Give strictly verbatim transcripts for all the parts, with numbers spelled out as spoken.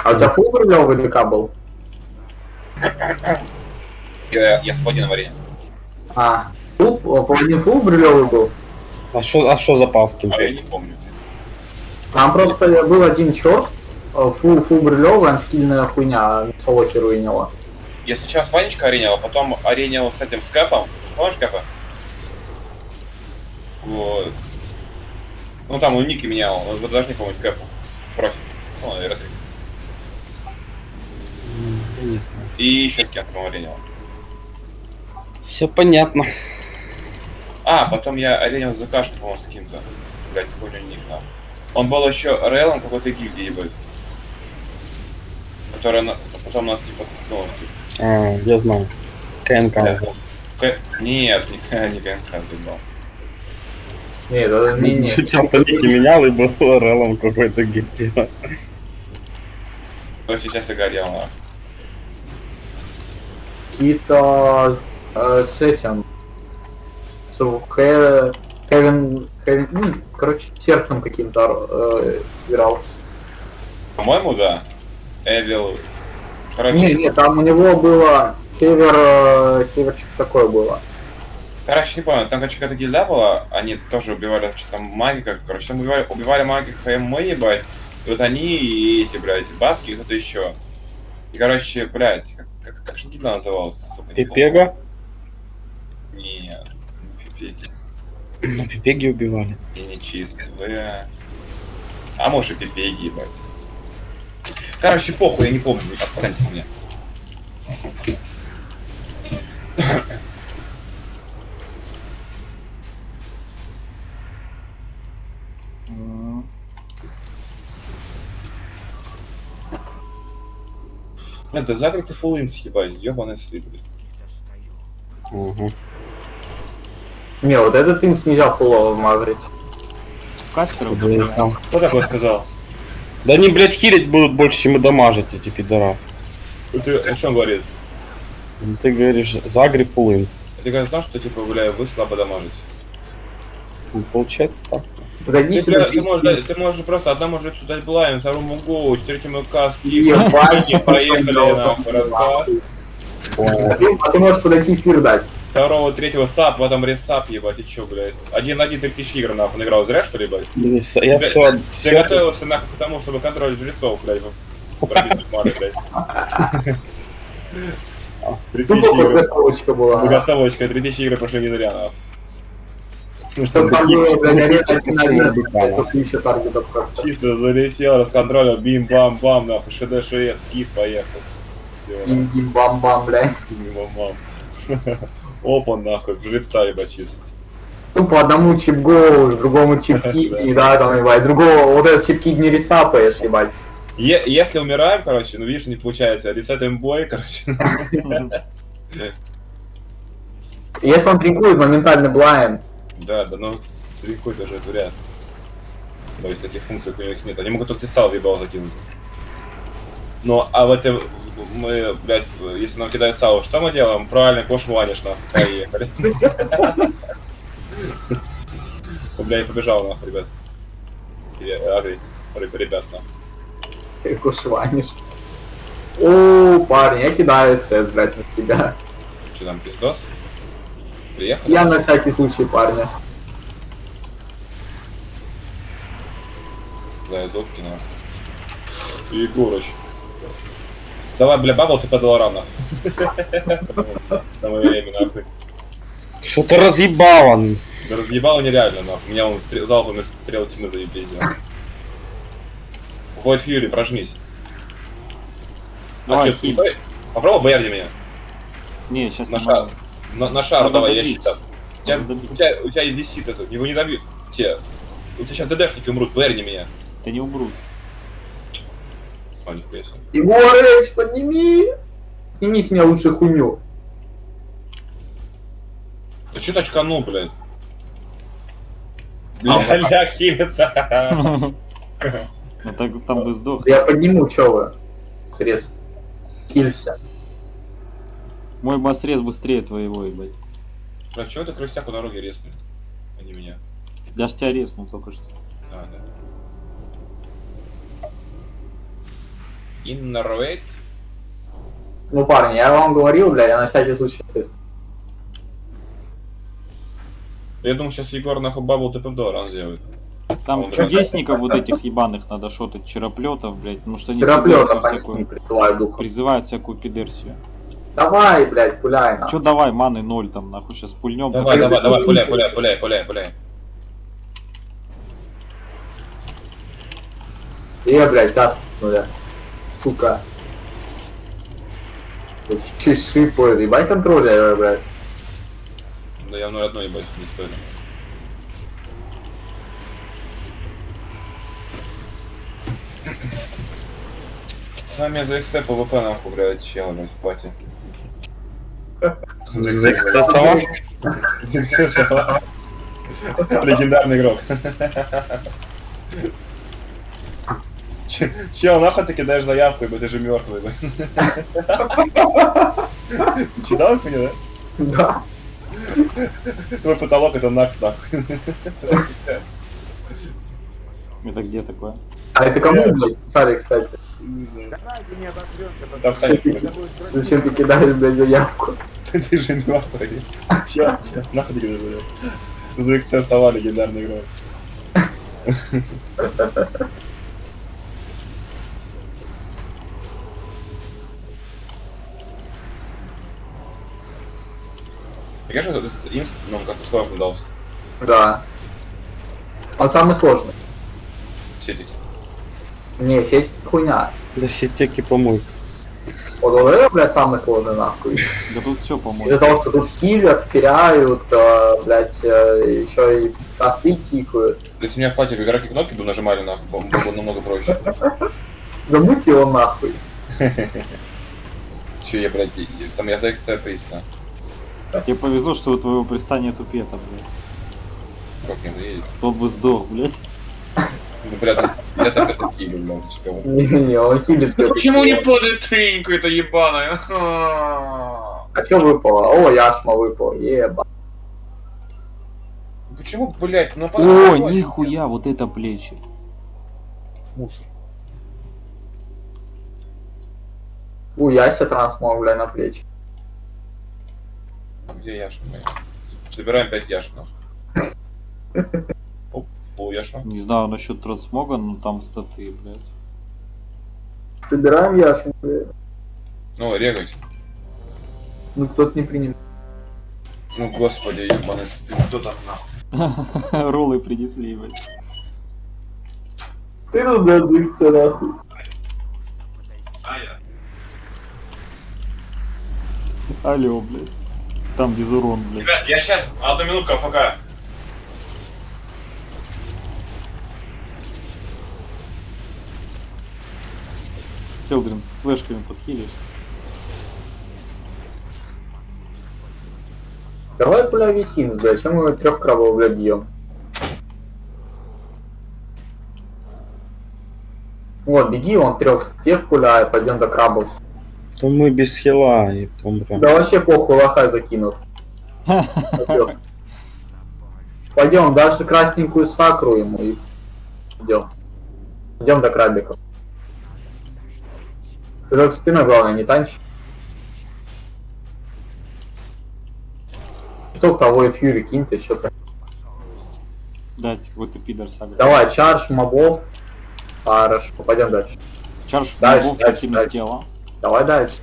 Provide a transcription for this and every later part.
А у тебя фул бриллиовый ДК был? Я, я в паладином арене. А, фул, паладин фул бриллиовый был? А что а шо запал с А я кем-то? не помню. Там просто был один черт, фул, фул бриллиовый, анскильная хуйня, солоки руинила. Я сначала с Ванечкой аренил, а потом аренил с этим, с Кэпом. Помнишь Кэпа? Вот. Ну там он ники менял, вы должны помнить Кэпа. Против. Ну, наверное, три. Не знаю. И еще с кем-то, по-моему, аренил. Все понятно. А, потом я аренил ЗКшку, по-моему, с каким-то. Блять, не помню ник, да. Он был еще рейлом какой-то гильдии, ебать. Которая на... потом нас типа, ну, типа... А, я знаю. КНК. Да. К... Нет, не, не КНК, ты был. Нет, это не, не. Часто ники менял и был релом какой-то гетти. Но сейчас и горел, а. Какие-то э, с этим. С Хэ- Кевин, Кевин, ну, короче, сердцем каким-то э, играл. По-моему, да. Эвил. Короче, Не, не, там у него было Хевер, э, Хевер что-то такое было. короче, не понял, там, короче, какая-то гильда была, они тоже убивали, что там магика, короче, там убивали, убивали магика и мы, ебать, и вот они и эти, блядь, бабки, и кто-то еще. И, короче, блядь, как, как, как же гильда называлась, сука, не помню. Пипега? Нет, не Пипеги, Ну, Пипеги убивали. и не чистые. А может и Пипеги, ебать. Короче, похуй, я не помню, отстаньте от меня. Это закрытый фулл инс, ебать, ёбаный слип, блядь. Угу. Не, вот этот инс нельзя фуллово магрить. Кастеров Заехал. Кто такой сказал? Да они, блядь, хилить будут больше, чем и дамажить, эти пидорасы. Ты о чем говоришь? Ну, ты говоришь, загри фулл инф. Ты говоришь, знаешь, что типа, бля, вы слабо дамажите. Ну, получается так. Зайди Ты, себе бля, в ты, можешь, десять. дать- ты можешь просто одному жицу дать блайн, второму гоу, третьему каски, Ебать, проехали пожалуйста, нахуй, рассказ. А ты, а ты можешь подойти эфир дать. Второго, третьего сап, потом ресап, ебать, и чё, блядь. Один на один три тысячи игр нахуй наиграл, зря что ли, блядь? Блин, всё- Я Ты- все, Ты все, готовился нахуй к тому, чтобы контролить жрецов, блядь, пробить маны, блядь. Три Тупо тысячи игр. подготовочка была. Подготовочка, три тысячи игр прошли не зря, нахуй. Чтобы там такие было, все блядь, один такие на один, все блядь, по тысяче таргетов как-то. Чисто залетел, расконтролил, бим-бам-бам, нахуй, ШД-ШС, кип, поехал. Всё, нахуй. Бим-бам-бам, блядь. Бим-бам-бам. Опа, нахуй, в жреца ебать чисто. Тупо одному чип-гоу, другому чип-кидни, да, там, ебать, другого, вот этот чип-кидни ресапаешь, ебать. Е- если умираем, короче, ну видишь, не получается, ресетаем бой, короче. Если он тринкует, моментально блайн. Да, да, ну, трикуй тоже это вряд. То есть таких функций у них нет. Они могут только сал ебал закинуть. Ну, а в этом мы, блядь, если нам кидают сало, что мы делаем? Правильно, кош ванишь, нахуй, поехали. Блядь, побежал, нахуй, ребят. Агрить, ребят, нахуй. Ты кушванишь. О, парень, я кидаю СС, блядь, на тебя. Что там, пиздос? Приехали? Я на всякий случай, парня. Да, я зубки, нахуй. Егорыч. Давай, бля, бабл, ты по долларам, нахуй. Самое время, нахуй. что ты разъебал. Да разъебало нереально, нахуй. Меня он стрел, залпами стрел тьмы заебись. Уходит Фьюри, прожмись. А Давай, чё, ты хиль. бо- попробуй боярди меня. Не, сейчас На не шар. могу. На, на шару Надо давай, я добить. считаю. У тебя, Надо добить. у тебя, у тебя висит это, его не добьют. Те. У тебя сейчас ДДшники умрут, боярди меня. Да не умрут. А, нихуя себе. Егорыч, подними! Сними с меня лучше хуйню. Ты чё точканул, блядь? Бля, ля, хилится. Ну так там бы сдох. Я подниму, чё вы? Срез. Килься. Мой басрез быстрее твоего, ебать. Бля, чё это крысяк у дороги резнул? А не меня. Я ж тебя резнул только что. А, да. Innerweight. Ну, парни, я вам говорил, бля, я на всякий случай тест. Я думаю, сейчас Егор нахуй бабл ТП в доллар сделает. Там Он чудесников вот этих ебаных надо шотать, чероплетов, блядь, потому что они Чероплёта, пидерсию по ним всякую, присылаю духа. призывают всякую пидерсию. Давай, блядь, пуляй нам. Чё давай, маны ноль там, нахуй, сейчас пульнем. Давай, так давай, это давай, не пуляй, будет. пуляй, пуляй, пуляй, пуляй. Э, блядь, даст, бля. Сука. Шипы, ебать контроллер, блядь. Да я в ноль одно ебать не спорю. С вами за икс ПВП нахуй, блядь, чел, блядь, в пати. За эксцессова? Легендарный игрок. Че- Чел, нахуй ты кидаешь заявку, ибо ты же мертвый, блядь. Читал меня, да? Да. Твой потолок это накс, нахуй. Это где такое? А это кому, блядь, писали, кстати? Там Саня, блядь. Зачем ты кидаешь, блядь, заявку? Ты же мертвый. Чел, нахуй ты кидаешь заявку? За икс стала легендарный игрок. Мне кажется, этот инст, ну, как-то сложно дался. Да. Он самый сложный. Сетик. Не, сеть хуйня. Да сетеки помойка. Вот вот это, блядь, самый сложный нахуй. Да тут все, Из-за по-моему. того, что тут хилят, феряют, э, блядь, э, еще и посты кикают. Если у меня в пати игроки кнопки бы нажимали, нахуй, было бы намного проще. Замуть его нахуй. Че я, блядь, и- сам я за экстра присно. Тебе повезло, что у твоего приста нету пета, блядь. Как не доедет? Тот бы сдох, блядь. Ну, блядь, я там это хилю, блядь, ты что? Не-не, он хилит. Почему не падает тренька эта ебаная? А что выпало? О, яшма выпала, еба. Почему, блядь, ну О, подожди. нихуя, вот это плечи. Мусор. У Яся трансмог, бля, на плечи. А где яшма моя? Собираем пять яшм, нахуй. Оп, фул яшма. Не знаю насчет трансмога, но там статы, блядь. Собираем яшму, бля. Ну, регайся. Ну, кто-то не принимает. Ну, господи, ебаный, ты кто там, нахуй? Роллы принесли, блядь. Ты тут, блядь, зыкся, нахуй. А я. Алло, блядь. Там дизурон, блядь. Ребят, я сейчас, одну минутку, АФК. Телдрин, флешками подхилишь. Давай, бля, висинс, бля, чем мы трех крабов, бля, бьем? Вот, беги, он трех тех пуляет, пойдем до крабов. То мы без хила и помрем. Да вообще похуй, лоха закинут. Пойдем, дальше красненькую сакру ему и идем. Идем до крабиков. Ты так спина, главное, не танчи. Кто того и фьюри кинь ты, что-то. Дать какой-то пидор сагра. Давай, чардж мобов. Хорошо, пойдем дальше. Чарж Дальше, мобов дальше, покинуть дальше. тело. Давай дальше.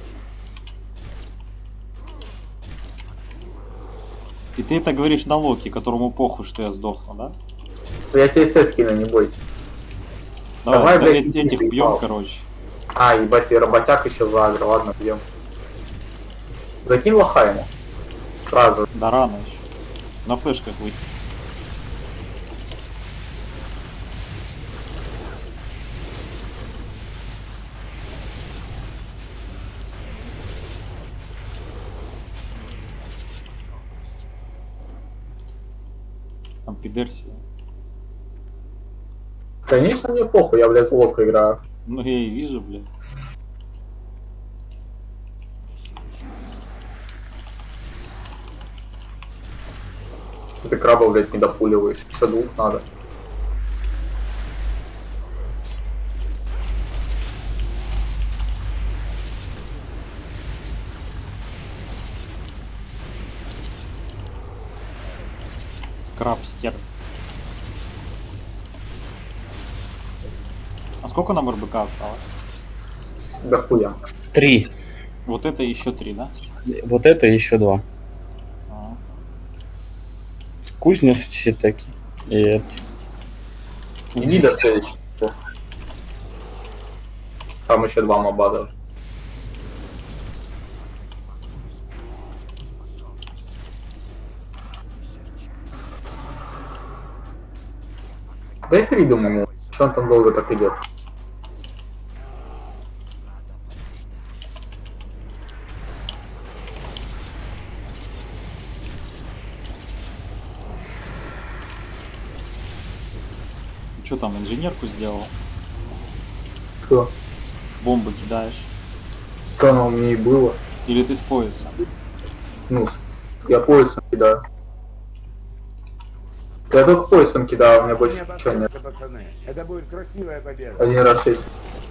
И ты это говоришь на Локи, которому похуй, что я сдохну, да? Я тебе эс скину, не бойся. Давай, Давай, блядь, э- иди, этих ты бьем, ебал. короче. А, ебать, и работяг еще за агро, ладно, бьем. Закинь лоха ему. Сразу. Да рано еще. На флешках выйти. Там пидерсия. Конечно, мне похуй, я, блядь, с лодкой играю. Ну я и вижу, блядь. Что ты краба, блядь, не допуливаешь. Еще двух надо. краб стерв. А сколько нам РБК осталось? Да хуя. Три. Вот это еще три, да? Вот это и еще два. А. Кузнечики такие. И это. Иди до следующего. Там еще два моба даже. Дай фридом ему. Что он там долго так идет? Что там, инженерку сделал? Кто? Бомбы кидаешь? Что оно у меня и было? Или ты с пояса? Ну, я поясом кидаю. Я только поясом кидаю, у меня больше ничего нет. Пацаны. Это будет красивая победа. Один раз шесть.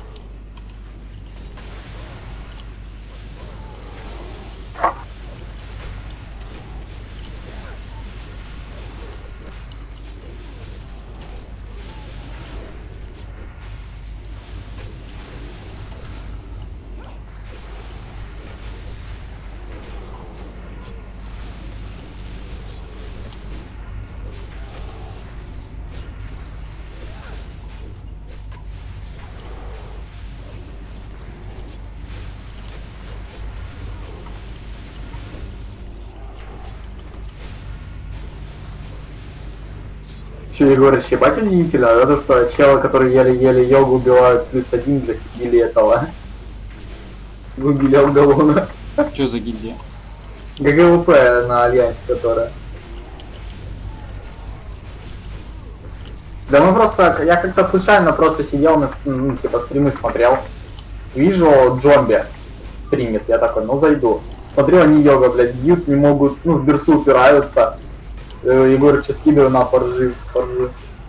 Че, Егорыч, ебать удивительно, это что, чела, который еле-еле йогу убивают, плюс один, блядь, убили этого. Убили Алгалона. Что за гильдия? ГГВП на Альянсе, которая. Да мы просто, я как-то случайно просто сидел, на, ну, типа, стримы смотрел. Вижу, Джомби стримит, я такой, ну зайду. Смотрю, они йога, блядь, бьют, не могут, ну, в берсу упираются. Егорыча скидываю на поржи, поржи.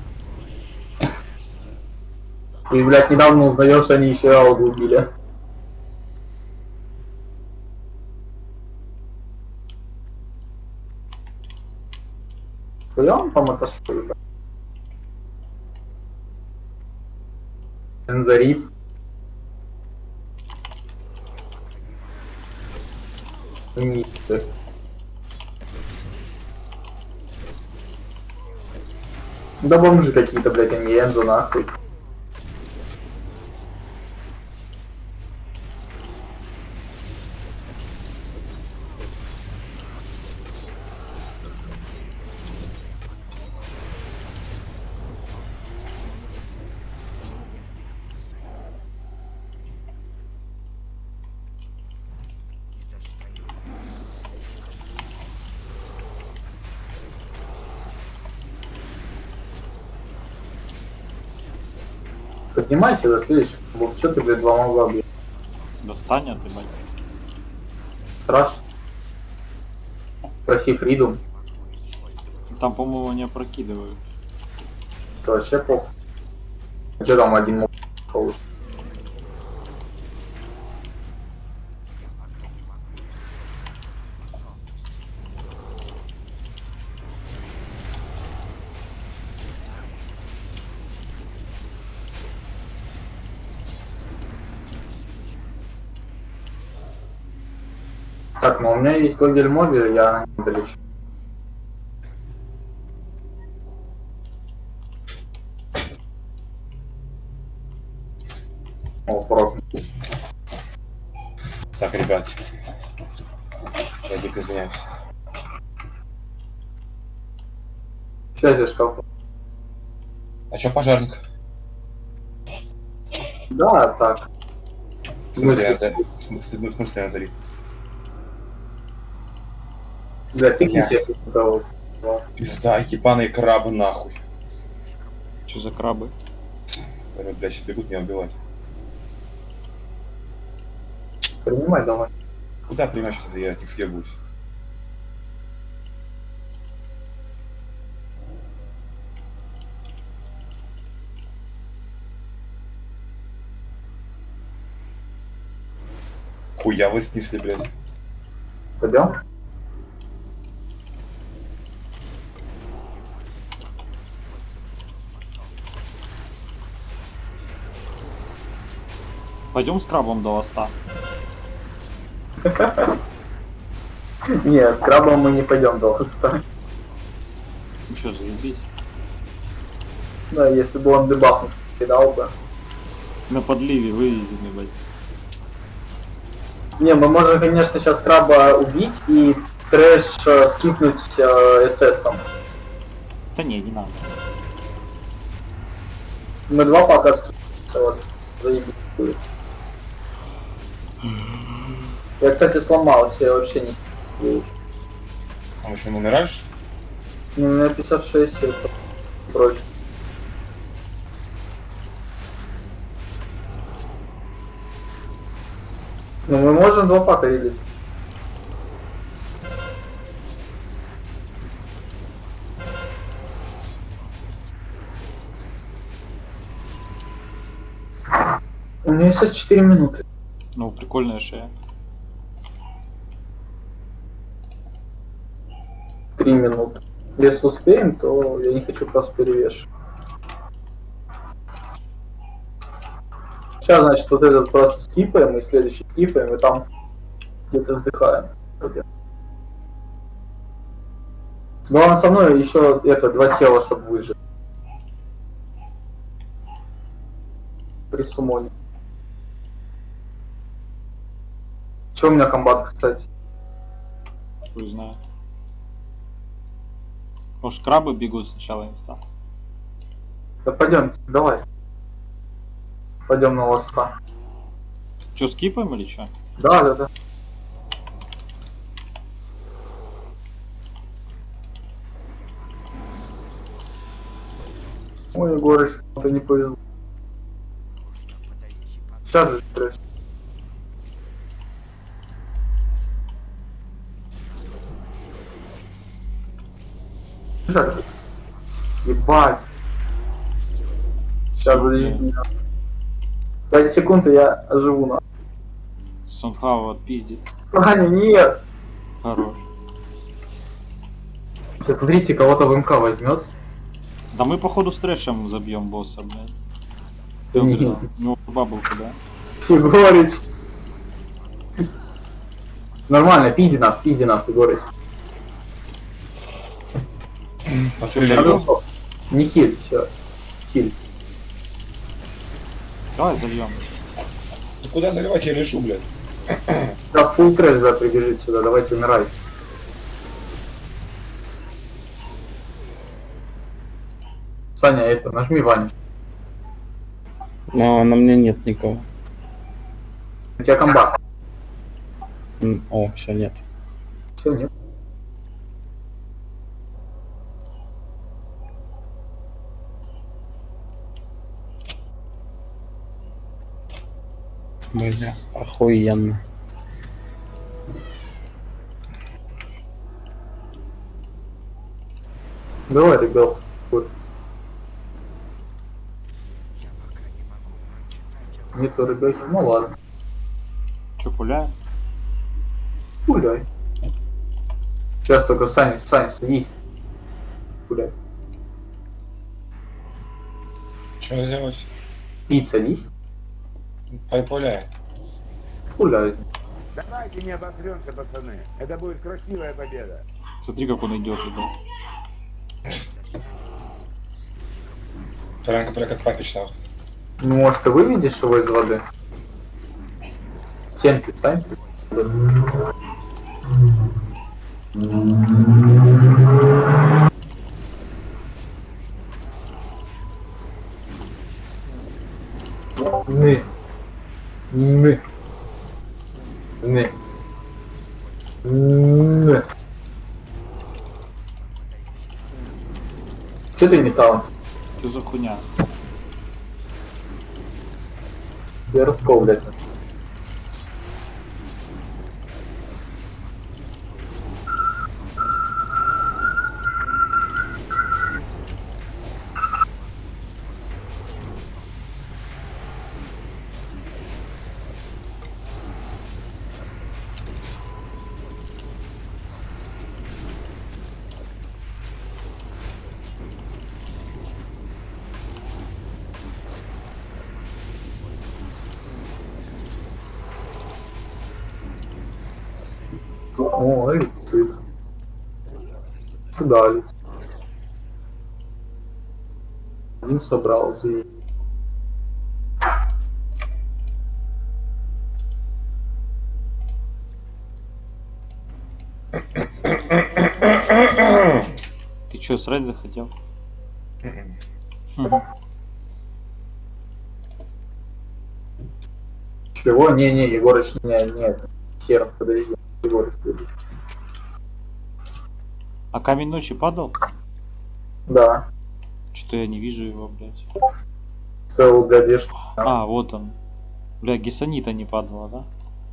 И, блядь, недавно узнаешь, что они еще и Алгу убили. Хуя он там отошел, блядь. Энзарип. Не, блядь. Да бомжи какие-то, блядь, они Энзо нахуй. Поднимайся, да слышишь? Вов, чё ты, блядь, два могла, блядь? Достань, а ты, блядь. Страшно. Проси фридум. Там, по-моему, не опрокидывают. Это вообще плохо. А чё там один мог шел? Так, ну у меня есть Гогель Моби, я не долечу. О, прок. Так, ребят. Я дико извиняюсь. Сейчас я шкаф. А чё пожарник? Да, так. В смысле, Назари? В смысле, в смысле Назари? Бля, ты Я. где того? Пизда, ебаные крабы нахуй. Что за крабы? Которые, блядь, сейчас бегут меня убивать. Принимай давай. Куда принимать, что я от них съебусь? Хуя вы снесли, блядь. Пойдем? Пойдем с крабом до ласта. Не, с крабом мы не пойдем до ласта. Ну что, заебись. Да, если бы он дебаф кидал бы. На подливе вывезем, ебать. Не, мы можем, конечно, сейчас краба убить и трэш э, скипнуть э, эс-эсом. Да не, не надо. Мы два пока скипнемся, вот, заебись будет. Я, кстати, сломался, я вообще не вижу. А мы еще не умираешь, что ли? У меня пятьдесят шесть, это прочь. Ну, мы можем два пака релиз. У меня сейчас четыре минуты. Ну, прикольная шея. три минуты. Если успеем, то я не хочу просто перевешивать. Сейчас, значит, вот этот просто скипаем, и следующий скипаем, и там где-то вздыхаем. Главное, со мной еще это два тела, чтобы выжить. При сумоне. Че у меня комбат, кстати? Хуй знает. Может, крабы бегут сначала инста? Да пойдемте, давай. Пойдем на лоста. Че, скипаем или что? Да, да, да. Ой, Егорыч, это не повезло. Сейчас же трэш. Жаль. Ебать. Сейчас, подожди. пять секунд, и я оживу на. Санхау отпиздит. Саня, нет! Хорош. Сейчас смотрите, кого-то в МК возьмет. Да мы походу с трэшем забьем босса, блядь. Да Ты нет. угадал. У него бабулка, да? Егорыч. Нормально, пизди нас, пизди нас, Егорыч. Пошли. А ну стоп. Не хиль, все. Хиль. Давай зальем. Ты куда заливать? Я лежу, блядь. Сейчас фулл трэш, да, прибежит сюда, давайте умирайте. Саня, это, нажми Ваню. Но на мне нет никого. У тебя комбат. М, О, все, нет. Все, нет. Бля, охуенно. Давай, ребят. Вот. Нету ребят. Ну ладно. Че, пуляем? Гуляй. Сейчас только Саня, Саня, садись. Гуляй. Что сделать? Пить садись. Пойпуляй. Гуляй. Давайте не обосремся, пацаны. Это будет красивая победа. Смотри, как он идет, ебать. Прям как, бля, как папич, нахуй. Ну, может, ты выведешь его из воды? Стенки встань. Ны. Ны. Ны. Ны. Че ты металл? Что за хуйня? Я раскол, блядь. О, летит. Куда летит? Не собрал зверь. Ты чё, срать захотел? Мгм. Чего? Не-не, Егорыч, не, нет. Серым, подожди. Егорыч, подожди. А камень ночи падал? Да. Что-то я не вижу его, блядь. Целую гадешку. А, вот он. Бля, гессанита не падала, да?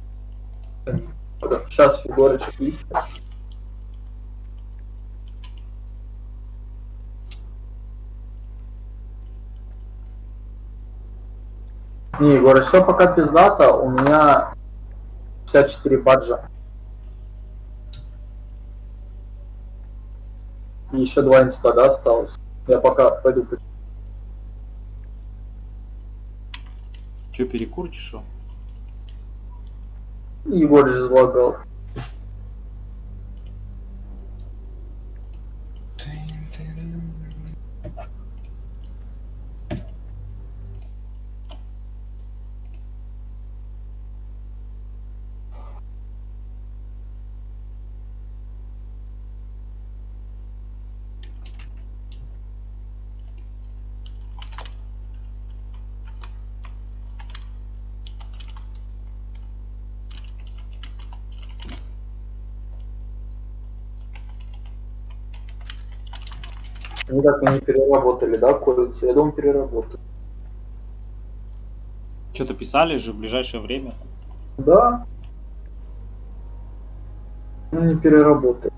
Сейчас Егорыч есть. Не, Егорыч, все пока пиздата. У меня пятьдесят четыре баджа. И еще два инста, да, осталось. Я пока пойду. Чё, перекурчишь, шо? Егорыч залагал. Они так и не переработали, да, курицы? Я думаю, переработали. Что-то писали же в ближайшее время. Да. Ну, не переработали.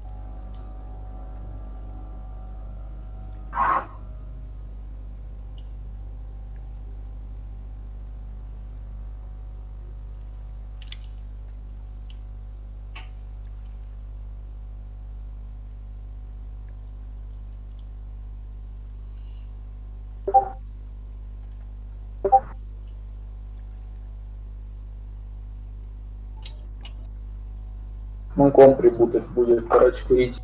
Ну, комп прибутать будет, короче, курить.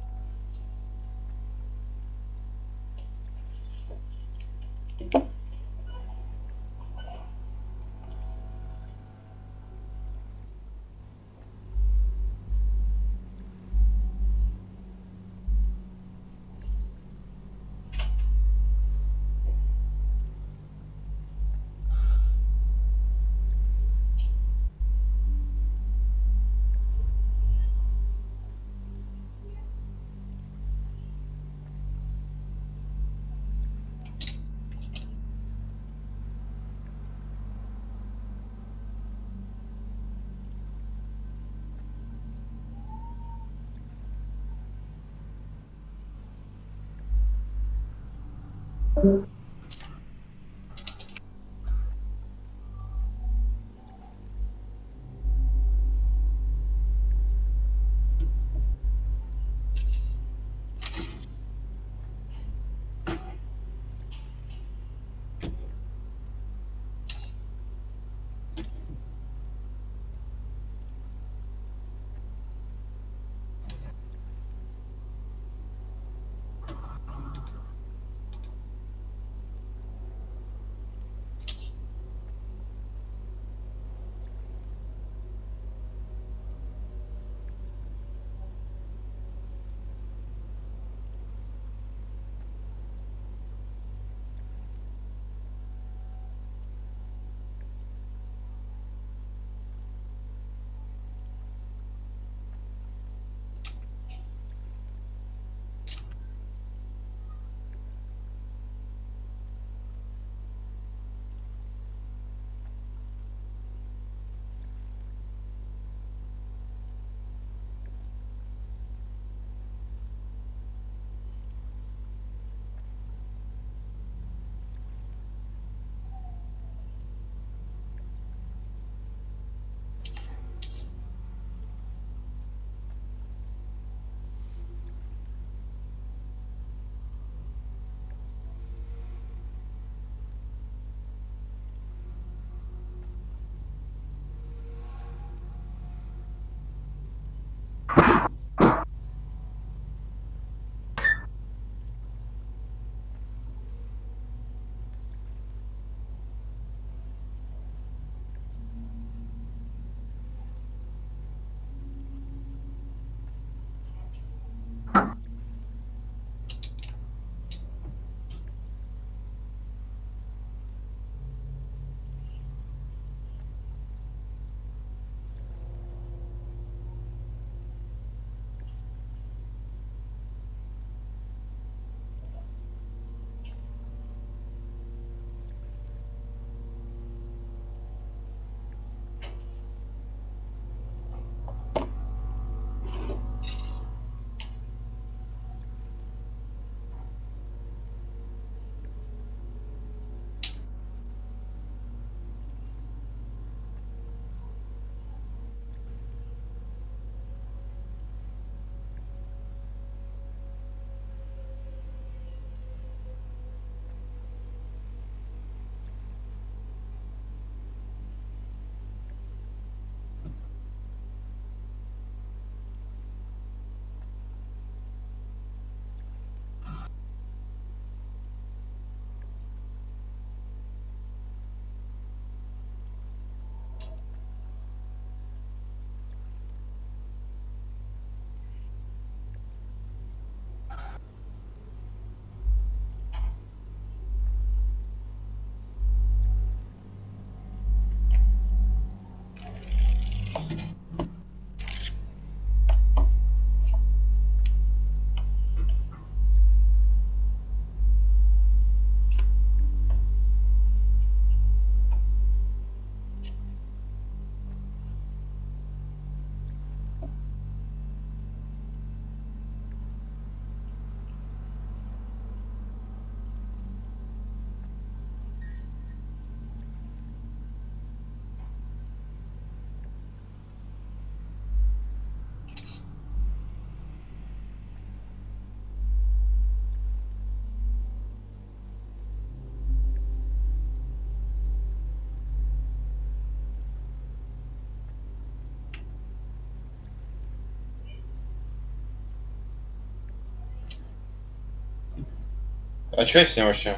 А чё с ним вообще?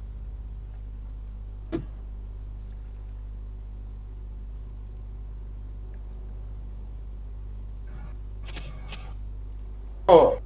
О.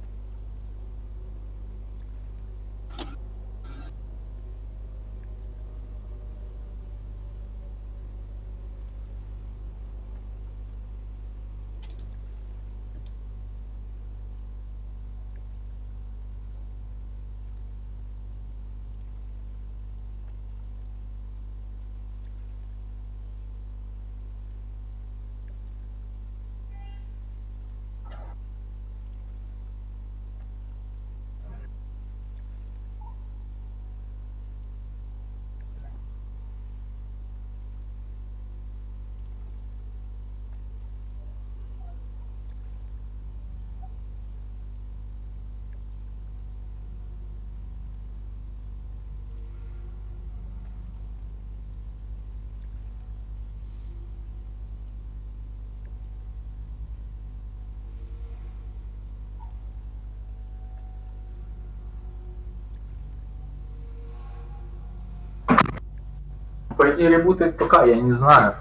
По идее ребутает ПК, я не знаю.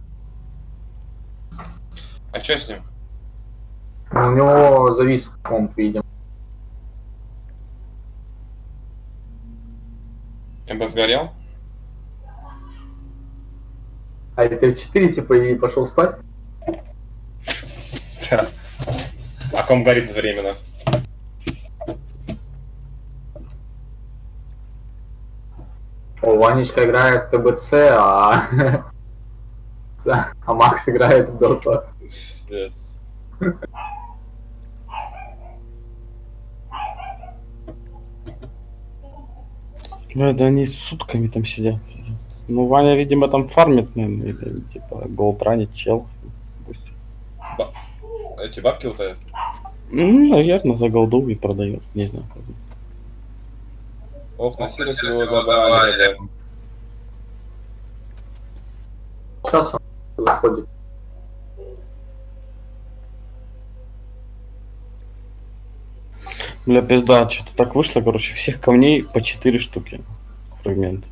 А чё с ним? У него завис комп, видимо. МБ сгорел? А это в четыре типа и пошел спать? Да. А ком горит одновременно? О, Ванечка играет в ТБЦ, а... а Макс играет в Доту. Пиздец. Ну, да они сутками там сидят. Ну, Ваня, видимо, там фармит, наверное, или, типа, голдранит чел. Пусть. Ба- Эти бабки лутают? Ну, наверное, за голду и продает, не знаю. Ох, насилие его забавили. Сейчас он заходит. Бля, пизда, что-то так вышло, короче, всех камней по четыре штуки. Фрагмент.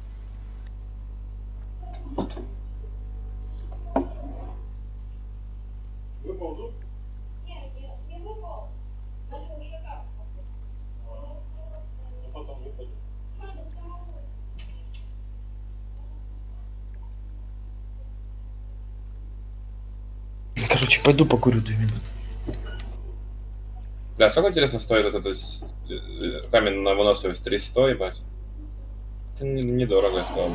Короче, пойду покурю две минуты. Бля, сколько интересно стоит вот этот с- э, камень на выносливость? триста, ебать? Это не- недорого, я сказал бы.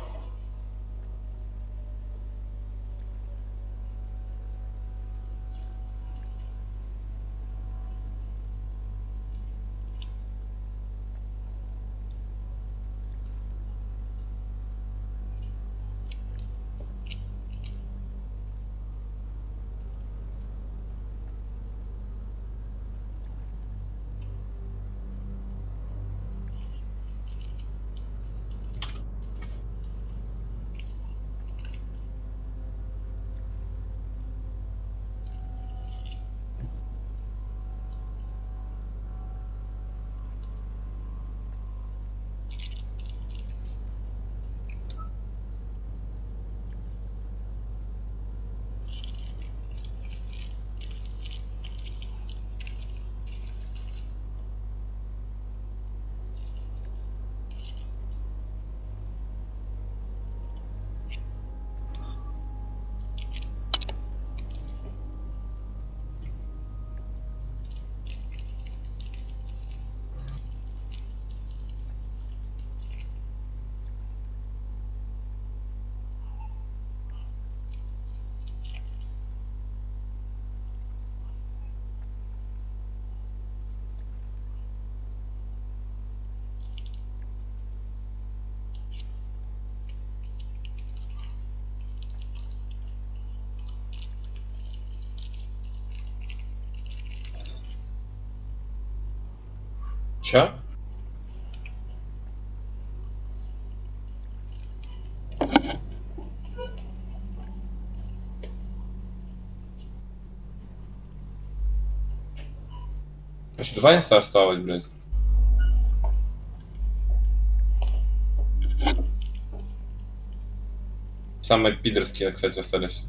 Чё? Значит, два инста осталось, блядь. Самые пидорские, кстати, остались.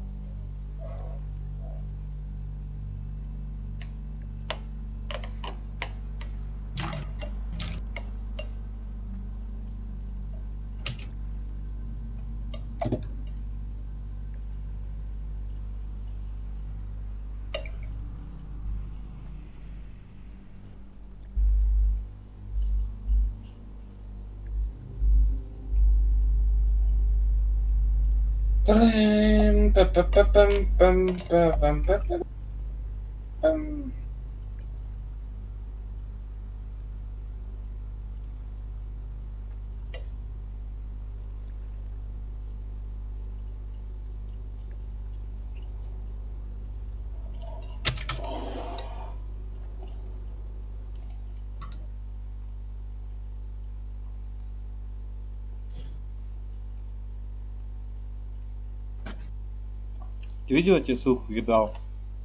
Ты видел, я тебе ссылку кидал?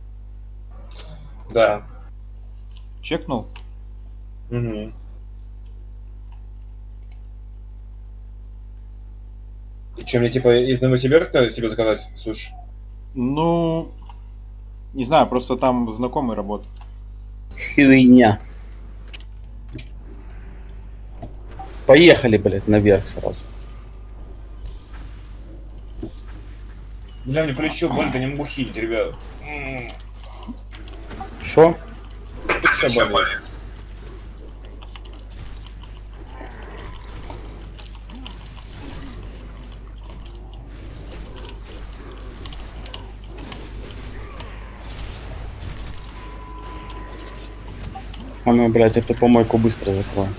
Да. Чекнул? Угу. И что, мне типа из Новосибирска себе заказать суши? Ну, не знаю, просто там знакомый работает. Хуйня. Поехали, блядь, наверх сразу. Бля, мне плечо болит, я не могу хилить, ребят. Шо? Плечо болит. А ну, блядь, эту помойку быстро закрою.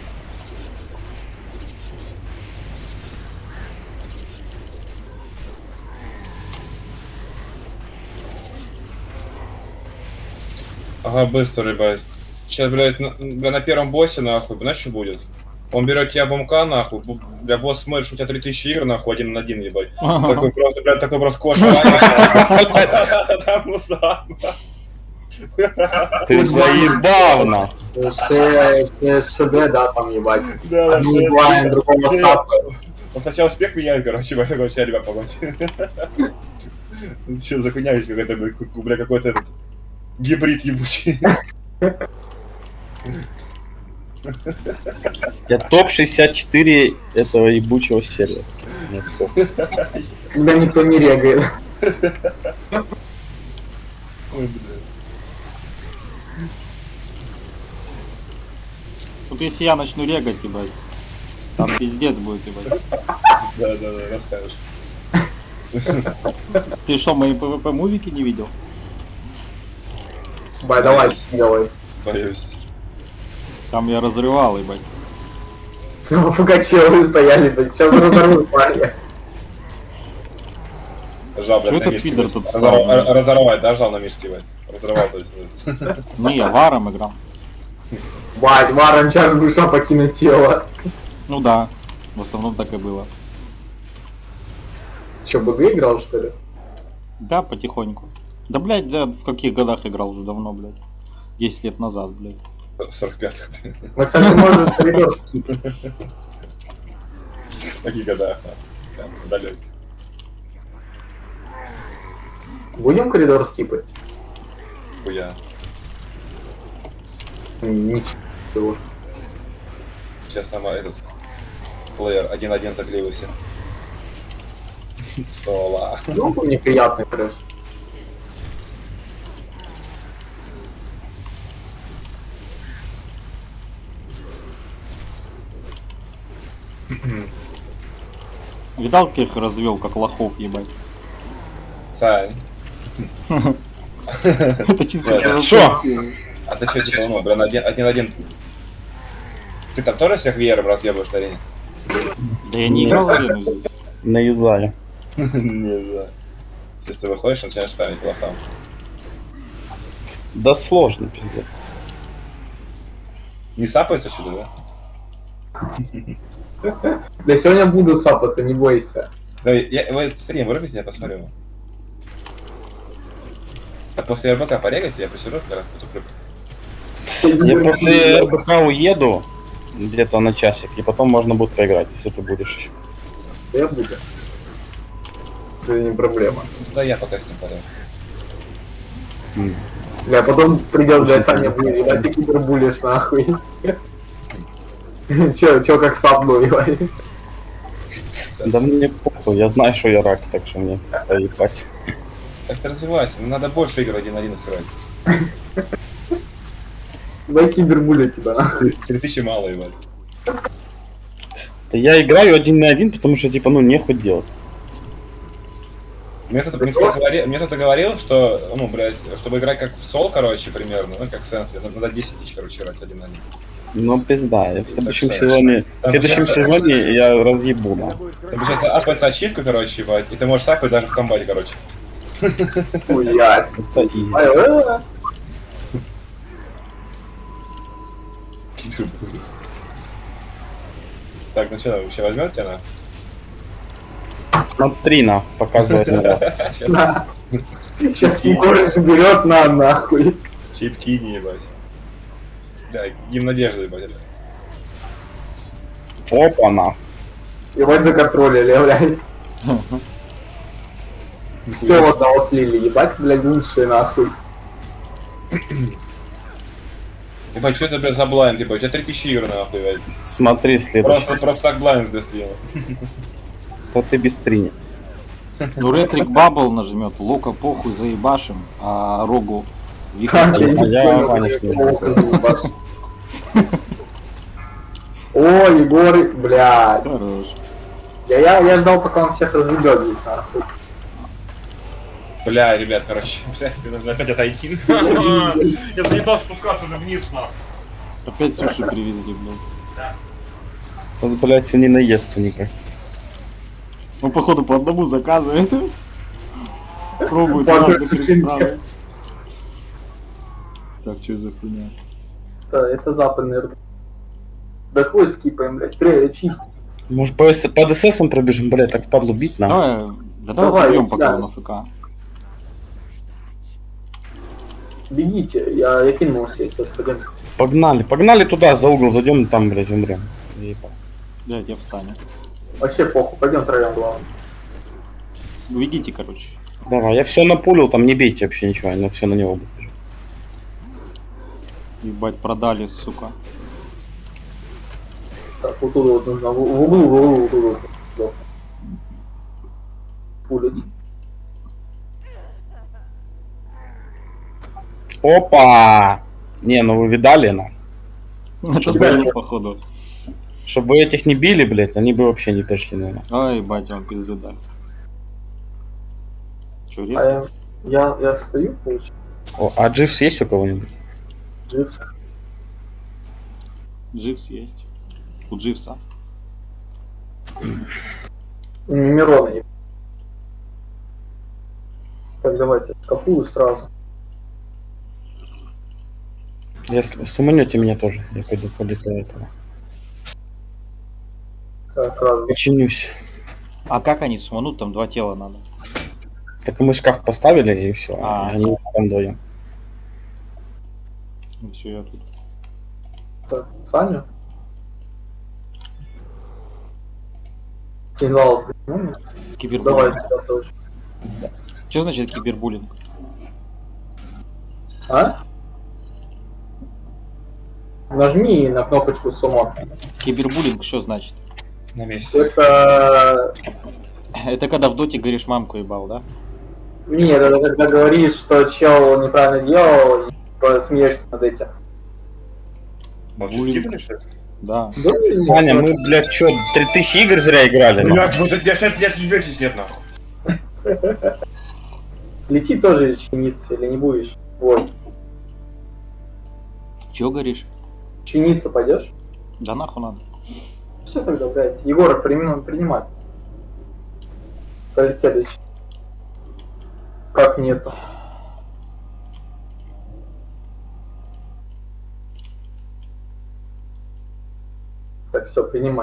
Ага, быстро, ребят. Сейчас, блядь, на, бля, на первом боссе, нахуй, знаешь, что будет? Он берет тебя в МК, нахуй, бля, босс смотрит, что у тебя три тысячи игр, нахуй, один на один, ебать. Такой просто, блядь, такой просто кош. Там мусор. Ты заебал, нахуй. СД, да, там ебать. Да, Одну играем, другого сапаем. Он сначала спек меняет, короче, блядь, такой, сейчас, ребят, погодите. Че за хуйня есть какой-то, бля, какой-то этот гибрид ебучий. Я топ шестьдесят четыре этого ебучего сервера. Когда никто не регает. Ой, бля. Вот если я начну регать, ебать, там пиздец будет, ебать. Да, да, да, расскажешь. Ты что, мои пвп-мувики не видел? Бай, давай, делай. Боюсь. Там я разрывал, ебать. Ну, Пугачевы стояли, да сейчас разорвут парня. Жал, блядь, Чё на это мишке, пидор блядь. тут Разорвал- встал, блядь? Разорвать, да, жал на мишке, блядь. Разорвал, то есть. Не, я варом играл. Бать, варом Чарльз душа покинуть тело. Ну да, в основном так и было. Че, БГ играл, что ли? Да, потихоньку. Да, блядь, да, в каких годах играл уже давно, блядь. десять лет назад, блядь. сорок пятых, блядь. Мы, кстати, можем коридор скипать. В таких годах, да. Далеких. Будем коридор скипать? Хуя. Ничего. Сейчас там этот плеер один-один заклеился. Соло. Ну, это неприятный трэш. Видал, как их развел, как лохов, ебать. Сань. Это чисто... Шо? А ты что, типа, ну, блин, один-один. Ты там тоже всех веером разъебываешь на арене? Да я не играл в арену здесь. Навязали. Не знаю. Сейчас ты выходишь, начинаешь ставить плохо. Да сложно, пиздец. Не сапается сюда, да? Да сегодня будут сапаться, не бойся. Да, я, вы стрим вырубите, я посмотрю. А после РБК порегайте, я посижу, как раз потуплю. Я после РБК уеду где-то на часик, и потом можно будет поиграть, если ты будешь еще. Я буду. Это не проблема. Да я пока с ним порядок. М. Бля, потом придет, блядь, Слушай, Саня ты будет, не а ты кибербулишь нахуй. Чё, чё как сабло, ебать. Да мне похуй, я знаю, что я рак, так что мне поебать. Так ты развивайся, надо больше игр один на один сыграть. Давай кибербулить тебя, нахуй. Три тысячи мало, ебать. Да я играю один на один, потому что, типа, ну, нехуй делать. Мне кто-то, мне кто-то говорил, мне кто-то говорил, что, ну, блядь, чтобы играть как в Сол, короче, примерно, ну, как Сенс, надо десять тысяч, короче, играть один на один. Ну, пизда, я в следующем Так, сезоне, в там следующем сейчас- сезоне я разъебу, Это да. будет Там круто. сейчас апается ачивка, короче, ебать, и ты можешь сакать даже в комбате, короче. Хуясь. Это изи. Ай, э, Так, ну что, вообще возьмет тебя на? Смотри, на, показывает на раз. Сейчас на. Сейчас Егорыч берет на нахуй. чипки не ебать. Бля, гимн надежды, ебать. Опа, на. Ебать законтролили, блядь. Все вот дал слили, ебать, блядь, лучшие нахуй. Ебать, что это, блядь, за блайнд, ебать? У тебя три тысячи игр, нахуй, ебать. Смотри, следующий. Просто, просто так блайнд дослил. То ты без стриня. Ну, Ретрик Бабл нажмет, Лука похуй заебашим, а Рогу Так, Виктор... я А не я понял, Ваня блядь, с ним плохо заебашь. О, Егорик, блядь. Хорош. Я, я, я ждал, пока он всех разъебет здесь, нахуй. Бля, ребят, короче, блядь, мне нужно опять отойти. Я заебал спускаться уже вниз, нахуй. Опять суши привезли, блядь. Он, блядь, не наестся никак. Ну, походу, по одному заказывает. Пробует По одной разных сушинке. ресторанов. Так, что за хуйня? Это, это западный рынок. Да хуй скипаем, блядь, тре, чистить. Может, по, С- под ССом пробежим, блядь, так впадлу бить нам. Давай, да Давай, давай побьем я пока тебя- на ФК. Бегите, я, я кинулся, если сходим. Погнали, погнали туда, за угол зайдем, и там, блядь, умрем. Ебать. Блядь, я встану. Вообще похуй, пойдем троем, главное. Бегите, короче. Давай, я все напулил, там не бейте вообще ничего, я все на него буду. Ебать, продали, сука. Так, вот туда вот нужно, в, в углу, в углу, в углу. Вот. Пулить. Опа! Не, ну вы видали, на. Это тебя- было, походу. Чтобы вы этих не били, блядь, они бы вообще не пришли на нас. Ай, ебать, он пизды даст. Че, А резко? я, я, я встаю, получается, О, а дживс есть у кого-нибудь? Дживс. Дживс есть. У Дживса. Мирона. еб- Так, давайте, шкафую сразу. Если суманете меня тоже, я пойду полетаю этого. Так, сразу. Починюсь. А как они суманут? Там два тела надо. Так мы шкаф поставили и все. А. Они там вдвоем. Ну все, я тут. Так, Саня. Кинвал, ну, давай Кибербуллинг. тебя тоже. Что значит кибербуллинг? А? Нажми на кнопочку сумон. Кибербуллинг что значит? На месте. Это... Это когда в доте говоришь мамку ебал, да? Нет, это когда говоришь, что чел неправильно делал, и типа смеешься над этим. Может, Буллинг. скипнули, что ли? Да. Да, нет, Саня, мы, просто- блядь, что, три тысячи игр зря играли? нахуй? Блядь, вот это я сейчас не отъебетесь, нет, нахуй. Лети тоже чиниться или не будешь? Вот. Чего говоришь? Чиниться пойдешь? Да нахуй надо. Все тогда, блядь. Егор, прим- принимай. Полетели. Как нету? Так, все, принимай.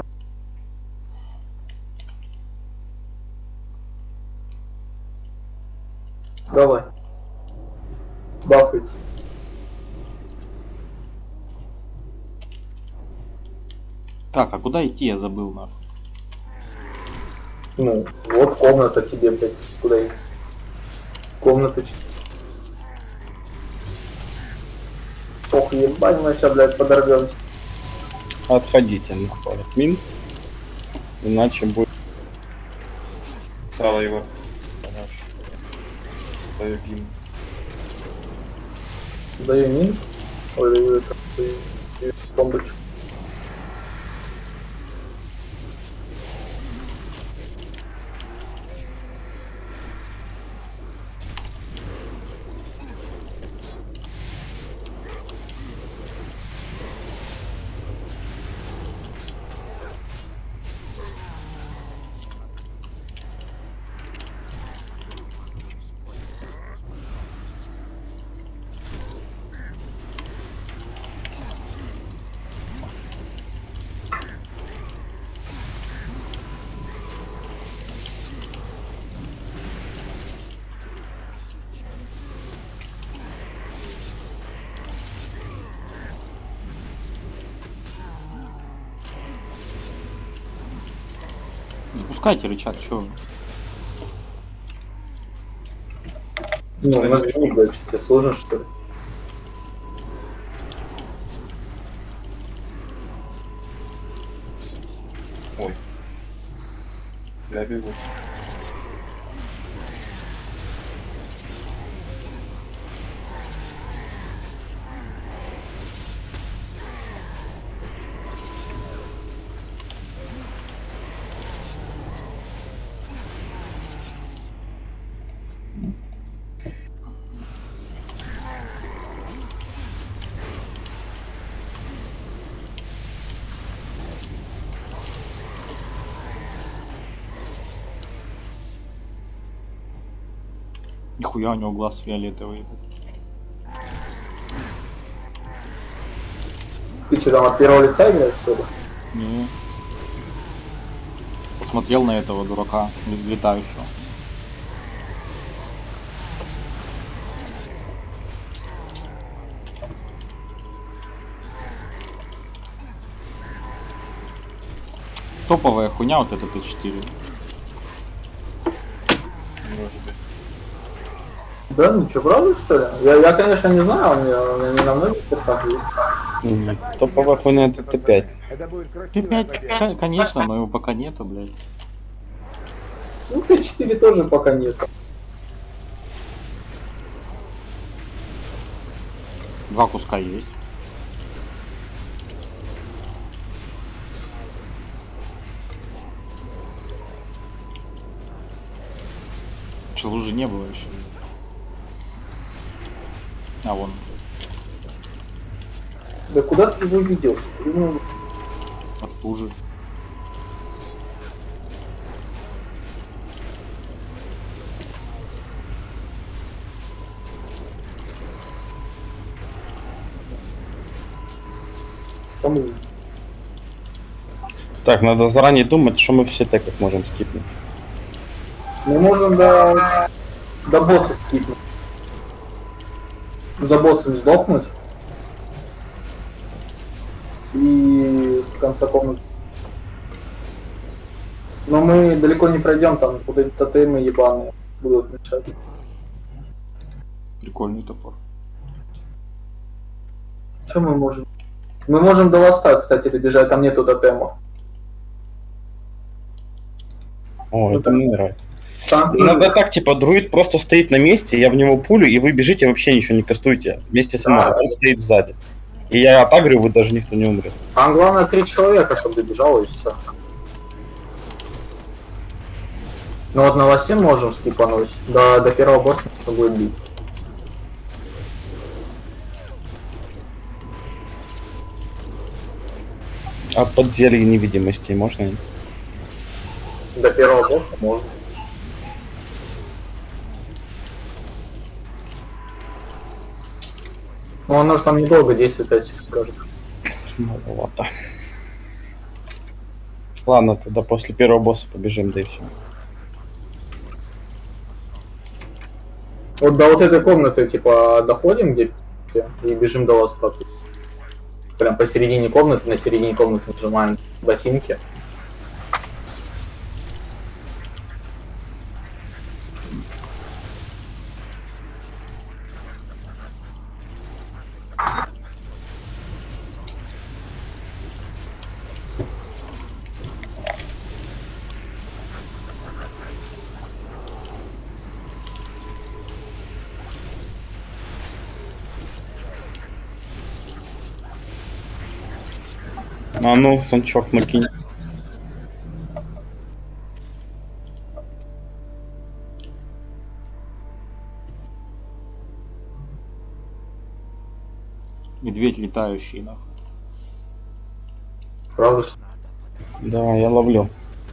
Давай. Бафать. Так, а куда идти, я забыл нахуй. Ну, вот комната тебе, блядь, куда идти. Комната. Ох, ебать, мы сейчас, блядь, подорвемся. Отходите нахуй от мин. Иначе будет... Стало его. Хорошо. Даю гимн. Даю мин. Ой, это... бомбочку. Запускайте рычаг, чё вы? Ну, у нас же не блядь, тебе сложно, что ли? Ой. Я бегу. Нихуя у него глаз фиолетовый. Ты что, там от первого лица играешь, что ли? Не. Посмотрел на этого дурака, ле- летающего. Топовая хуйня вот эта Т четыре. Может быть. Да, ну что, правда, что ли? Я, я, конечно, не знаю, у меня, у меня не на многих персах есть. Мгм. Топовая хуйня это Т пять. Это будет Т красиво. пять, ко- конечно, но его пока нету, блядь. Ну, Т четыре тоже пока нет. Два куска есть. Че, лужи не было еще? А вон. Да куда ты его видел? Ну, От лужи. там... Так, надо заранее думать, что мы все так как можем скипнуть. Мы можем до, до босса скипнуть. За боссом сдохнуть. И с конца комнаты. Но мы далеко не пройдем, там вот эти тотемы ебаные будут мешать. Прикольный топор. Что мы можем? Мы можем до ласта, кстати, добежать, там нету тотемов. О, Ну это мне нравится. Там Иногда так, типа, друид просто стоит на месте, я в него пулю, и вы бежите, вообще ничего не кастуете. Вместе со мной, Да. он стоит сзади. И я отагрю, вы даже никто не умрет. Там главное три человека, чтобы добежало и все. Ну вот на ласе можем скипануть. До, до первого босса нужно будет бить. А под зелье невидимости можно? До первого босса можно. Ну оно же там недолго действует, я тебе скажу. Маловато. Ладно, тогда после первого босса побежим, да и все. Вот до вот этой комнаты, типа, доходим где и бежим до ласта. Прям посередине комнаты, на середине комнаты нажимаем ботинки. А ну, санчок накинь. Медведь летающий, нахуй. Правда, что Да, я ловлю.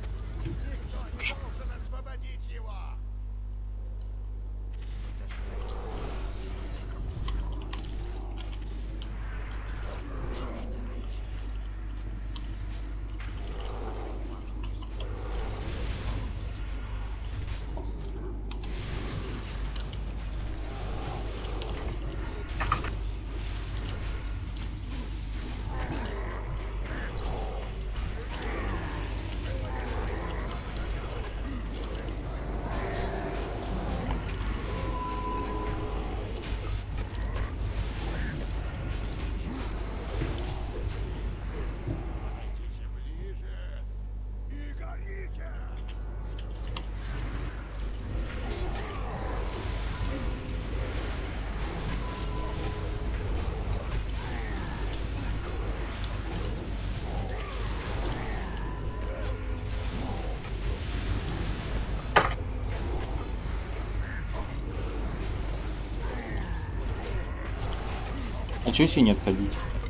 А чё синий отходить?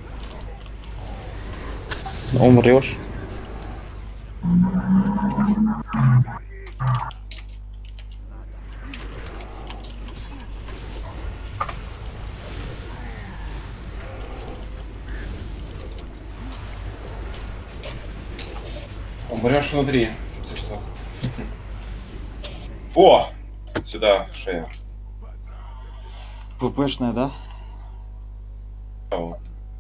Умрешь. Умрешь внутри, если что. О! Сюда, шея. ППшная, да? О,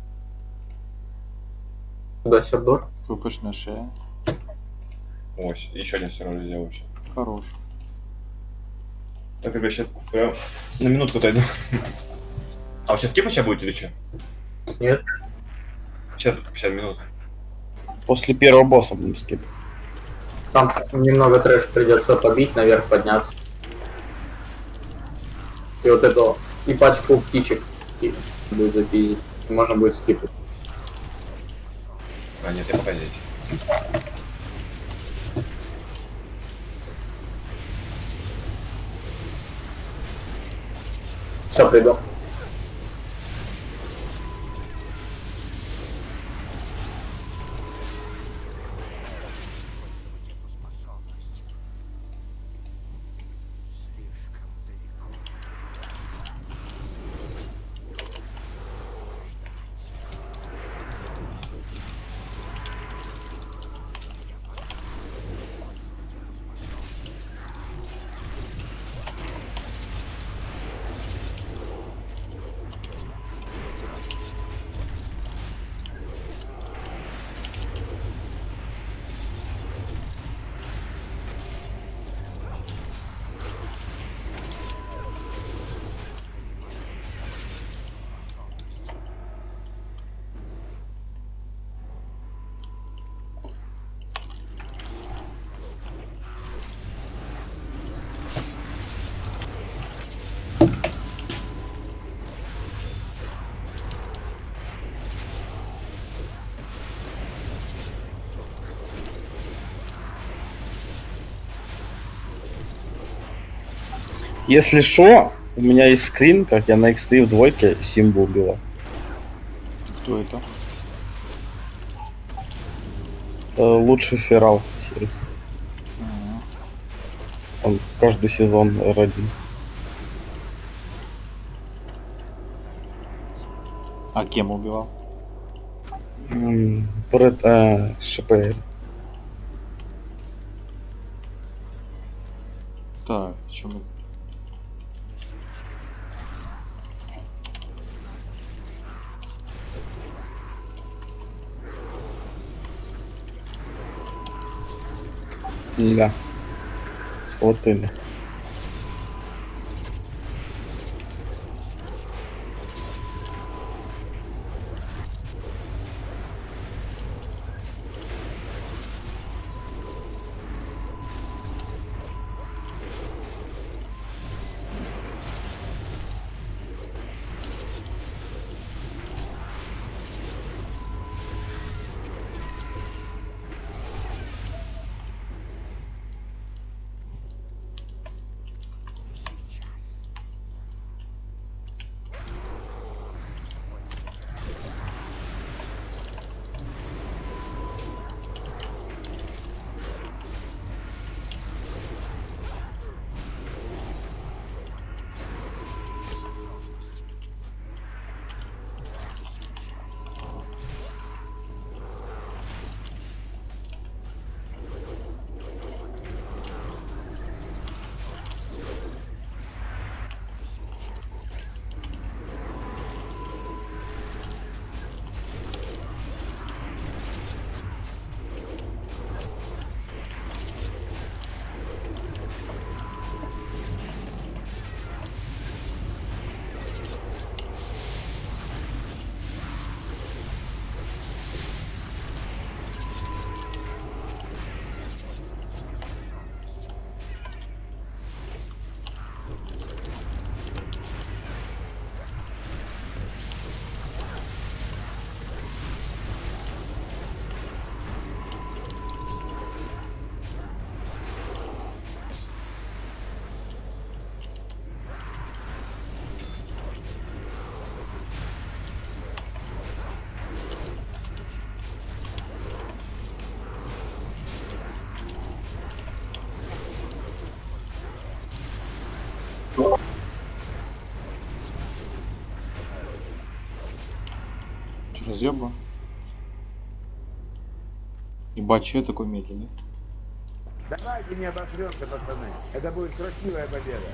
сюда сердор. ППшная шея. ось, еще один сервер сделал вообще. Хорош. Так, ребят, сейчас прям на минутку отойду. А вы сейчас скипать сейчас будете или что? Нет. Сейчас пятьдесят минут. После первого босса будем скип. Там немного трэш придется побить, наверх подняться. И вот эту, и пачку птичек типа, будет запиздить. И можно будет скипать. А, нет, я пока здесь. Все, приду. Если шо, у меня есть скрин, как я на икс три в двойке Симбу убила. Кто это? Это лучший ферал сервис. Там каждый сезон эр один. А кем убивал? М, Бред, э, ШПР. Так, что мы... Да. Схватили. разъеба. Ебать, что я такой медленный? Давайте не обосремся, пацаны. Это будет красивая победа.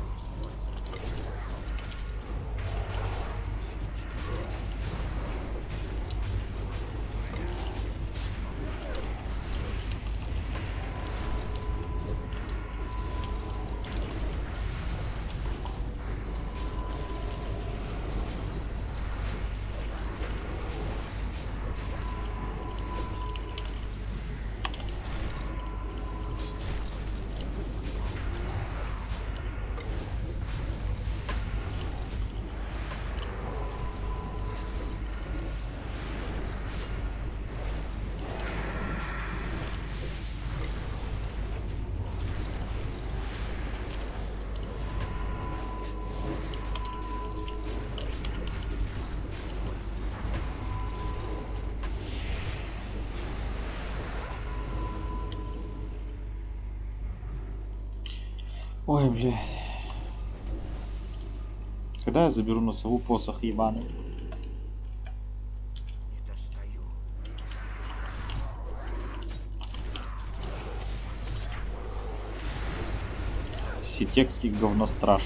Ой, блядь. Когда я заберу на сову посох ебаный? Ситекский говностраж.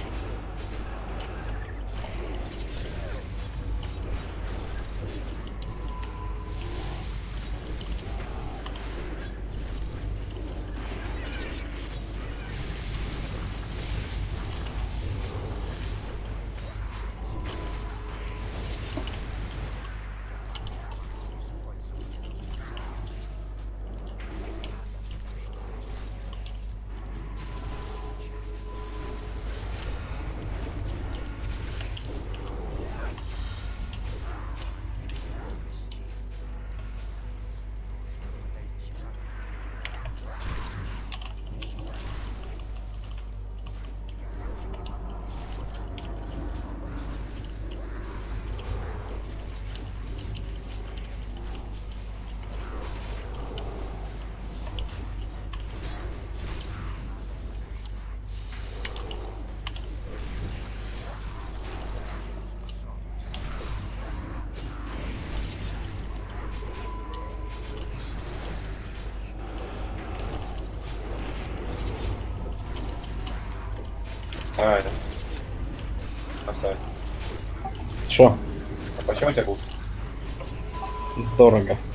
А, это. Оставь. Шо? А почему у тебя был? Дорого.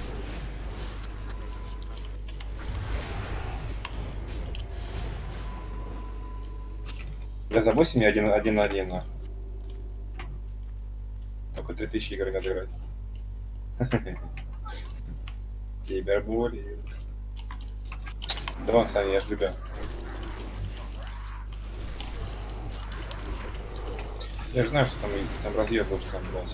Бля, за восемь я один, один на один, нахуй. Только три тысячи игр надо играть. Кибербули. Да вон, Саня, я ж любя. Я же знаю, что там, там разъеб был, что там, блядь.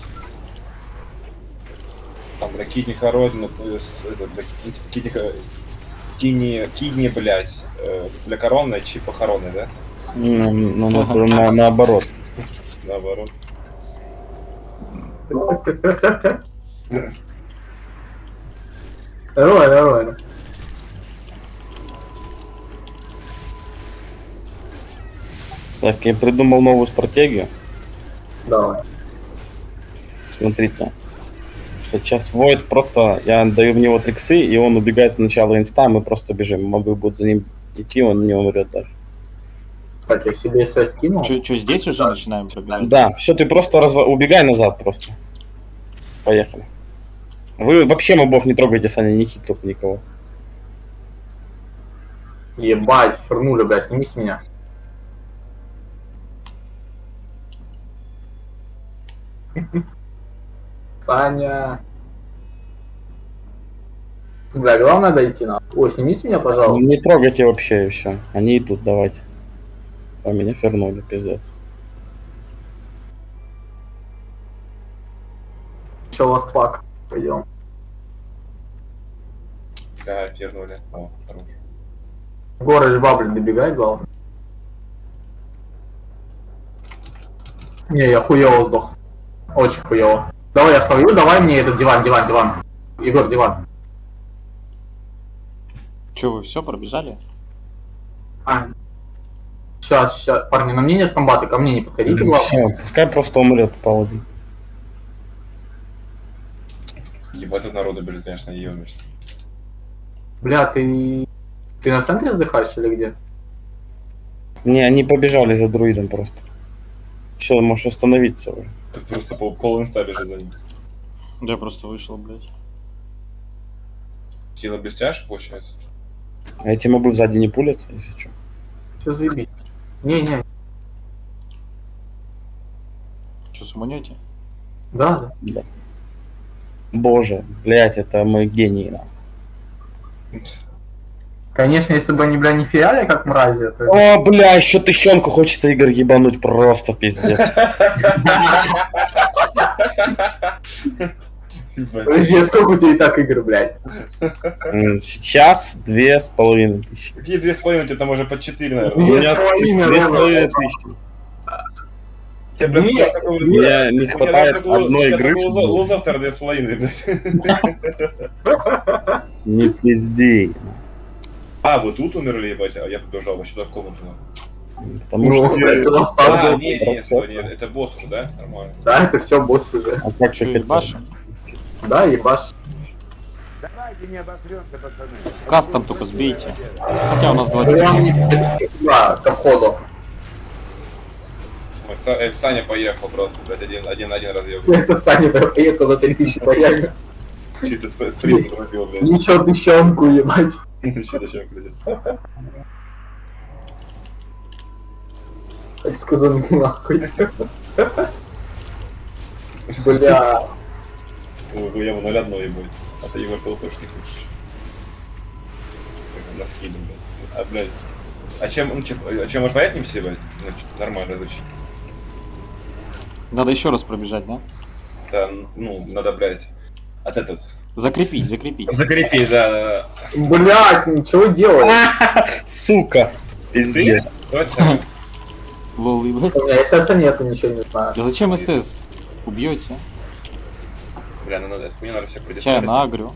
Там, бля, кидни хородину, это, бля, кидни, кидни, кидни, блядь, э, бля, коронная, чи похоронная, да? Ну, ну, ну, на, наоборот. Наоборот. Нормально, нормально. Так, я придумал новую стратегию. Давай. Смотрите. Сейчас Void просто... Я даю в него триксы, и он убегает в начало инста, мы просто бежим. Мобы будут за ним идти, он не умрет даже. Так, я себе связь скинул. Что, здесь уже начинаем пробегать? Да, все, ты просто разв... убегай назад просто. Поехали. Вы вообще мобов не трогайте, Саня, не хит только никого. Ебать, фернули, блядь, сними с меня. Саня. Бля, главное дойти на. Ой, сними с меня, пожалуйста. Не трогайте вообще и все. Они идут, давайте. А меня фернули, пиздец. Че, ласт фак? Пойдем. Да, фернули. О, хорош. Горы бабли добегай, главное. Не, я хуёво сдох. Очень хуёво. Давай я встаю, давай мне этот диван, диван, диван. Егор, диван. Че, вы все пробежали? А. Сейчас, сейчас. Парни, на мне нет комбата, ко мне не подходите, главное. Все, пускай просто умрет паладин. Ебать, тут народу бежит, конечно, ебаешься. Бля, ты... Ты на центре сдыхаешь или где? Не, они побежали за друидом просто. Все, можешь остановиться уже. Тут просто пол, пол инста бежит за ним. Я просто вышел, блядь. Сила блестяшка, получается? А эти мобы сзади не пулятся, если что. Все заебись. Не-не, Что, суманете? да, да. Да. Боже, блять, это мой гений, нахуй. Конечно, если бы они, бля, не фиали, как мрази, то... О, бля, еще тыщенку хочется игр ебануть, просто пиздец. Подожди, а сколько у тебя и так игр, блядь? М, Сейчас две с половиной тысячи. Какие две с половиной, у тебя там уже по четыре, наверное. Две У меня с половиной, две с ровно. половиной тысячи. Тебе, блядь, Нет, такого- Мне не у меня хватает такого- одной у тебя игры, такого чтобы- луза вторая две с половиной, блядь. Не пизди. А, вы тут умерли, ебать, а я побежал вообще туда в комнату. Потому Ну, что... блядь, ты А, достал. не, не, не, не, это босс уже, да? Нормально. Да, это все боссы уже. А как Что, ты хотел? ебашим? Да, ебаш. Давайте не обосремся, пацаны. Каст там только сбейте. Хотя у нас Прям двадцать. не туда, ко входу. Ой, Са- э, Саня поехал просто, блядь, один, один, один разъем. Это Саня поехал на три тысячи поехал. Чисто сп- спринт пробил, блядь. Ничего тыщенку, ебать. Еще зачем, блядь? Сказал нахуй. Бля. Ой, я его ноль одно ебать. А ты его тоже не хочешь. На скиду, блядь. А, блядь. А чем, ну, чем, а чем, может, понять не все, блядь? Ну, чё, нормально звучит. Надо еще раз пробежать, да? Да, ну, надо, блядь, от этот. Закрепить, закрепить. Закрепить, да, да, да. Блядь, ничего делать. Сука! Пиздец. Точно. Лол, ебать. У меня СС нету, ничего не знаю. Да зачем СС? Убьете? Бля, ну надо, эту хуйню надо все Чай предоставить. на агрю.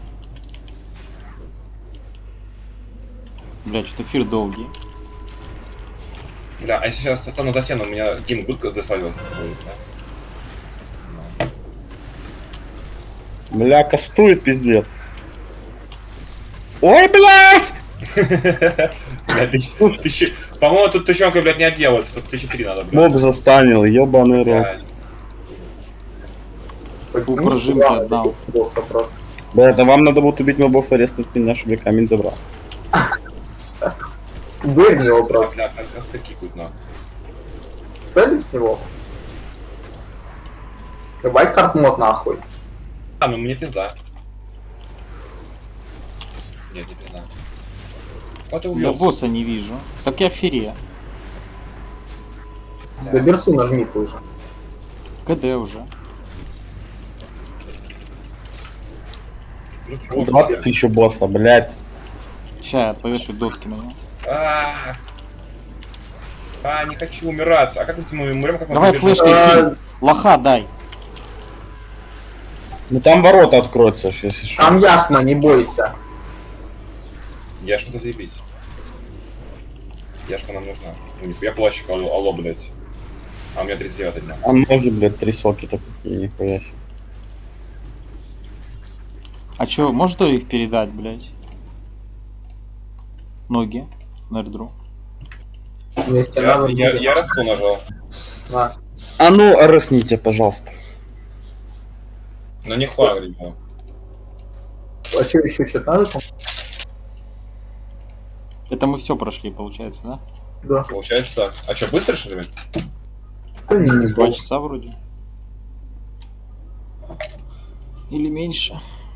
Бля, что-то эфир долгий. Бля, а если сейчас стану за стену, у меня гимн будет досваливаться? Будет, да? Бля, кастует пиздец. Ой, блядь! Бля, тысяч- тысячи- По-моему, тут тыщенка, блядь, не отделается, тут тысячи три надо, блядь. Моб застанил, ебаный рот. Блядь. Почему прожимки туда отдал. босса просто? Бля, это вам надо будет убить мобов и арестовать меня, чтобы я камень забрал. Дверь в него просто. Бля, как косты кикают, нахуй. Стали с него? Ебать хардмод нахуй. А, ну мне пизда. Нет, не пизда. Вот и Я убил. босса не вижу. Так я в фере. Да берсу нажми ты уже. КД уже. двадцать тысяч босса, блядь. Ща я повешу дотки на него. А, а, не хочу умирать. А как мы с ним умрем, как мы Давай побежим? флешкой А, кинь. Лоха дай. Ну там ворота откроются, ж, если что. Там ясно, не бойся. Я что-то заебись. Яшка нам нужна. Ну, нихуя плащик, алло, алло, блядь. А у меня тридцать девятый дня. А ноги, блядь, три соки-то какие, нихуя себе. А чё, может их передать, блядь? Ноги. На редру. Вместе Я, надо. я, я расту нажал. На. А ну, арестните, пожалуйста. Но не хватит, ребят. А что еще что-то надо там? Это мы все прошли, получается, да? Да. Получается так. А что, быстро, что ли? Да не, не Два помню. часа вроде. Или меньше.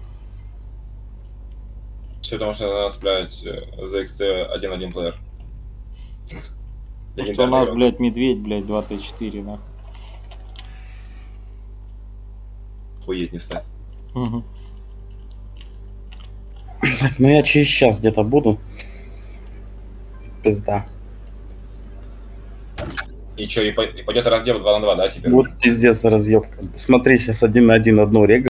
Все потому что у нас, блядь, зэ икс ти один-один плеер. Потому что у нас, блядь, медведь, блядь, два тэ четыре, да. Хуеть не стать. Угу. Так, ну я через час где-то буду. Пизда. И что, и, по- и пойдет раздел два на два, да, теперь? Вот пиздец разъебка. Смотри, сейчас один на один одну регу.